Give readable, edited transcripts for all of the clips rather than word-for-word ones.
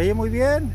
Se oye muy bien.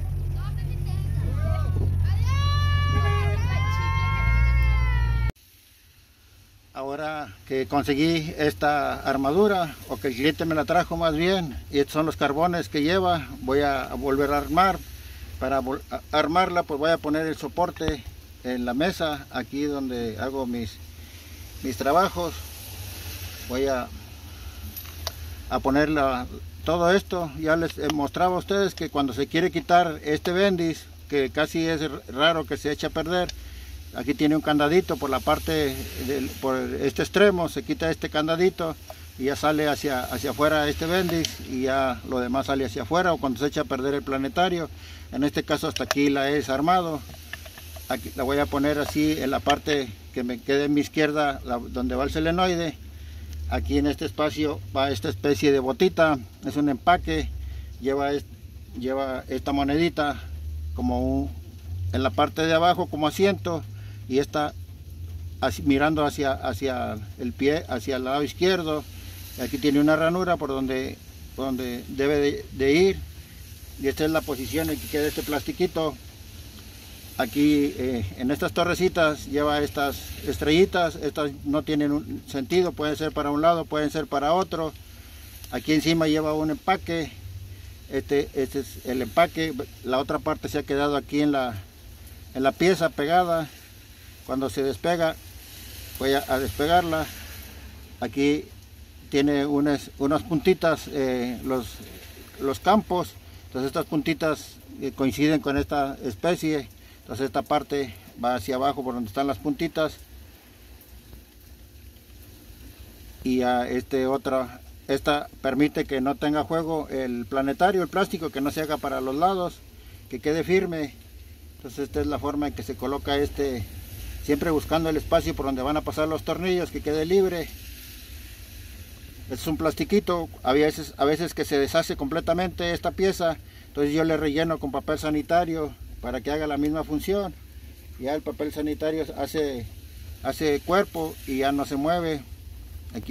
Ahora que conseguí esta armadura, o que el cliente me la trajo más bien, y estos son los carbones que lleva, voy a volver a armar. Para armarla, pues voy a poner el soporte en la mesa, aquí donde hago mis trabajos. Voy a poner todo esto. Ya les mostraba a ustedes que cuando se quiere quitar este bendis, que casi es raro que se eche a perder, aquí tiene un candadito por la parte, por este extremo, se quita este candadito y ya sale hacia afuera este bendis, y ya lo demás sale hacia afuera, o cuando se echa a perder el planetario. En este caso hasta aquí la he desarmado. Aquí la voy a poner así en la parte que me quede en mi izquierda, donde va el solenoide. Aquí en este espacio va esta especie de botita, es un empaque, lleva esta monedita como en la parte de abajo como asiento, y está así, mirando hacia el pie, hacia el lado izquierdo. Aquí tiene una ranura por donde debe de ir, y esta es la posición en que queda este plastiquito. Aquí en estas torrecitas lleva estas estrellitas. Estas no tienen un sentido, pueden ser para un lado, pueden ser para otro. Aquí encima lleva un empaque. Este es el empaque. La otra parte se ha quedado aquí en la pieza pegada. Cuando se despega, voy a despegarla. Aquí tiene unas puntitas, los campos. Entonces estas puntitas coinciden con esta especie. Entonces esta parte va hacia abajo por donde están las puntitas, y esta permite que no tenga juego el planetario, el plástico, que no se haga para los lados, que quede firme. Entonces esta es la forma en que se coloca siempre buscando el espacio por donde van a pasar los tornillos, que quede libre. Este es un plastiquito, a veces que se deshace completamente esta pieza, entonces yo le relleno con papel sanitario para que haga la misma función. Ya el papel sanitario hace cuerpo y ya no se mueve. Aquí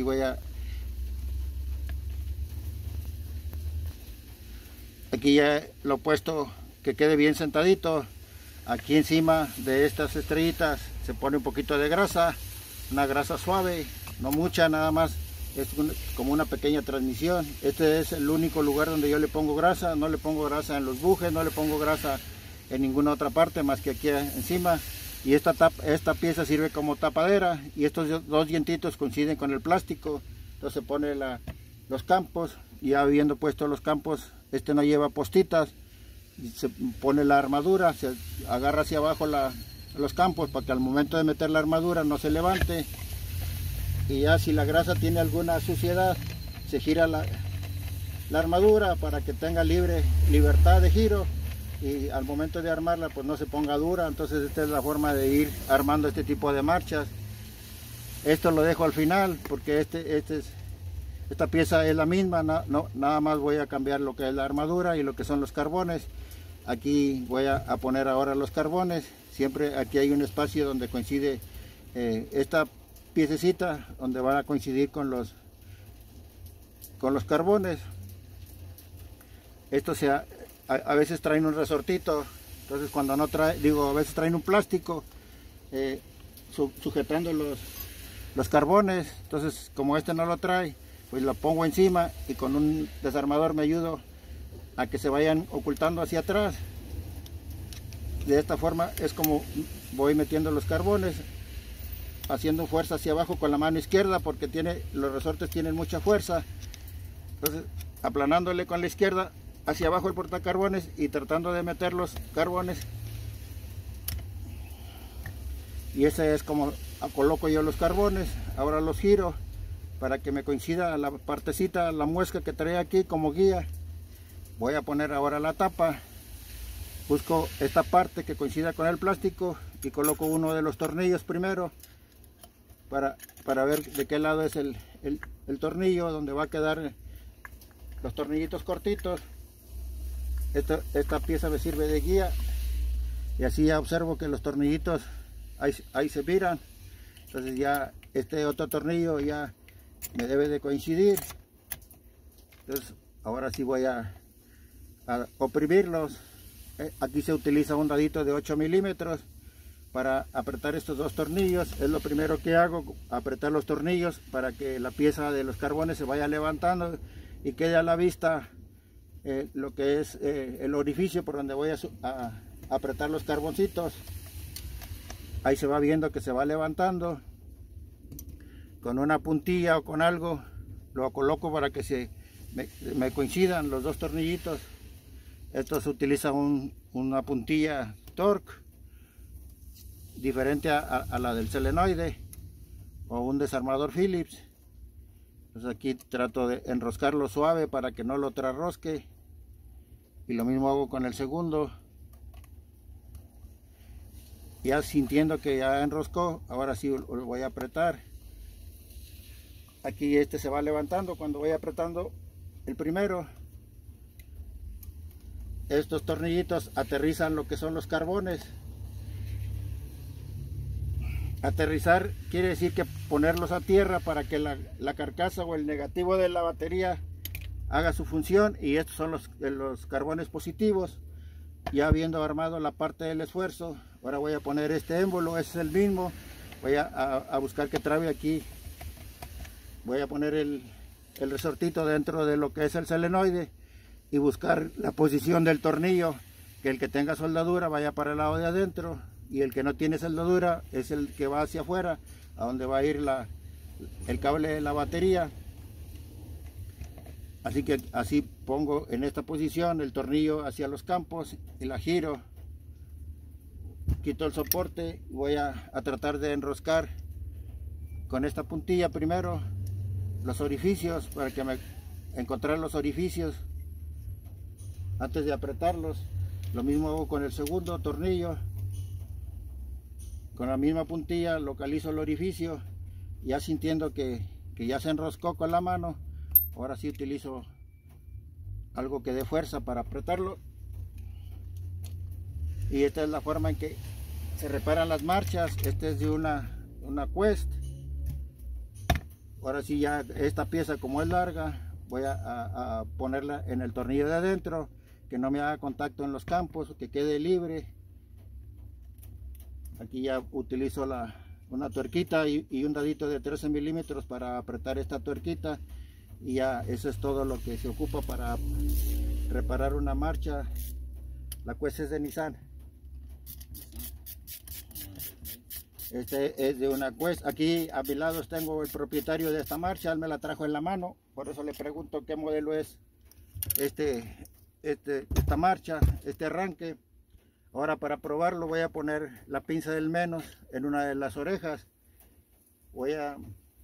ya lo he puesto que quede bien sentadito. Aquí encima de estas estrellitas se pone un poquito de grasa, una grasa suave, no mucha, nada más, es como una pequeña transmisión. Este es el único lugar donde yo le pongo grasa. No le pongo grasa en los bujes, no le pongo grasa en ninguna otra parte más que aquí encima. Y esta pieza sirve como tapadera, y estos dos dientitos coinciden con el plástico. Entonces se pone los campos, y ya habiendo puesto los campos, este no lleva postitas, se pone la armadura, se agarra hacia abajo los campos para que al momento de meter la armadura no se levante. Y ya si la grasa tiene alguna suciedad, se gira la armadura para que tenga libertad de giro, y al momento de armarla pues no se ponga dura. Entonces esta es la forma de ir armando este tipo de marchas. Esto lo dejo al final porque esta pieza es la misma, nada más voy a cambiar lo que es la armadura y lo que son los carbones. Aquí voy a poner ahora los carbones. Siempre aquí hay un espacio donde coincide esta piececita, donde van a coincidir con los carbones. Esto a veces traen un resortito, entonces cuando no trae, a veces traen un plástico sujetando los carbones. Entonces como este no lo trae, pues lo pongo encima, y con un desarmador me ayudo a que se vayan ocultando hacia atrás. De esta forma es como voy metiendo los carbones, haciendo fuerza hacia abajo con la mano izquierda, porque los resortes tienen mucha fuerza. Entonces aplanándole con la izquierda hacia abajo el portacarbones y tratando de meter los carbones, y ese es como coloco yo los carbones. Ahora los giro para que me coincida la partecita, la muesca que trae aquí como guía. Voy a poner ahora la tapa, busco esta parte que coincida con el plástico y coloco uno de los tornillos primero para ver de qué lado es el tornillo donde va a quedar los tornillitos cortitos. Esta pieza me sirve de guía, y así ya observo que los tornillitos ahí se miran. Entonces ya este otro tornillo ya me debe de coincidir. Entonces ahora sí voy a oprimirlos. Aquí se utiliza un dadito de 8 milímetros para apretar estos dos tornillos. Es lo primero que hago, apretar los tornillos para que la pieza de los carbones se vaya levantando y quede a la vista lo que es el orificio por donde voy a apretar los carboncitos. Ahí se va viendo que se va levantando. Con una puntilla o con algo lo coloco para que me coincidan los dos tornillitos. Esto se utiliza una puntilla Torx diferente a la del solenoide, o un desarmador Phillips. Pues aquí trato de enroscarlo suave para que no lo trasrosque, y lo mismo hago con el segundo. Ya sintiendo que ya enroscó, ahora sí lo voy a apretar. Aquí este se va levantando cuando voy apretando el primero. Estos tornillitos aterrizan lo que son los carbones. Aterrizar quiere decir que ponerlos a tierra para que la carcasa o el negativo de la batería haga su función, y estos son los carbones positivos. Ya habiendo armado la parte del esfuerzo, ahora voy a poner este émbolo, ese es el mismo. Voy a buscar que trabe aquí. Voy a poner el resortito dentro de lo que es el solenoide y buscar la posición del tornillo, que el que tenga soldadura vaya para el lado de adentro, y el que no tiene soldadura es el que va hacia afuera, a donde va a ir el cable de la batería. Así que así pongo en esta posición el tornillo hacia los campos y la giro. Quito el soporte y voy a tratar de enroscar con esta puntilla primero los orificios, para que encontrar los orificios antes de apretarlos. Lo mismo hago con el segundo tornillo. Con la misma puntilla localizo el orificio, ya sintiendo que ya se enroscó con la mano. Ahora sí utilizo algo que dé fuerza para apretarlo. Y esta es la forma en que se reparan las marchas. Este es de una Quest. Ahora sí, ya esta pieza, como es larga, voy a ponerla en el tornillo de adentro, que no me haga contacto en los campos, que quede libre. Aquí ya utilizo una tuerquita y un dadito de 13 milímetros para apretar esta tuerquita, y ya eso es todo lo que se ocupa para reparar una marcha. La Quest es de Nissan. Este es de una Quest. Aquí a mi lado tengo el propietario de esta marcha, él me la trajo en la mano, por eso le pregunto qué modelo es esta marcha, este arranque. Ahora, para probarlo, voy a poner la pinza del menos en una de las orejas. Voy a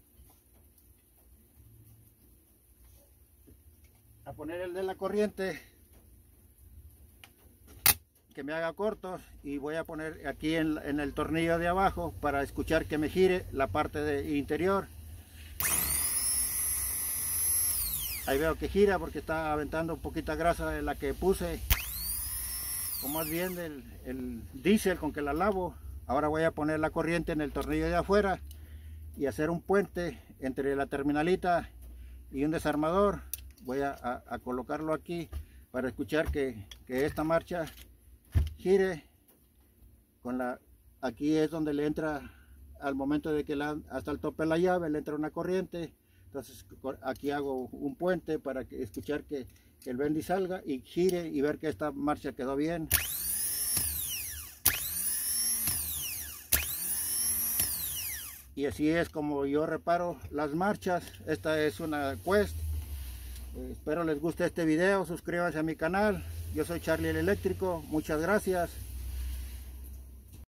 poner el de la corriente, que me haga cortos, y voy a poner aquí en el tornillo de abajo para escuchar que me gire la parte de interior. Ahí veo que gira porque está aventando un poquita grasa de la que puse, o más bien el diésel con que la lavo. Ahora voy a poner la corriente en el tornillo de afuera y hacer un puente entre la terminalita y un desarmador. Voy a colocarlo aquí para escuchar que esta marcha gire. Aquí es donde le entra, al momento de que hasta el tope de la llave le entra una corriente. Entonces aquí hago un puente para escuchar que el bendy salga y gire, y ver que esta marcha quedó bien. Y así es como yo reparo las marchas. Esta es una Quest. Espero les guste este video. Suscríbanse a mi canal. Yo soy Charlie el Eléctrico. Muchas gracias.